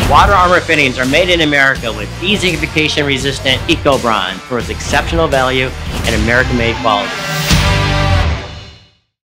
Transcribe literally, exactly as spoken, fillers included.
Water armor fittings are made in America with dezigification resistant EcoBronze for its exceptional value and American-made quality.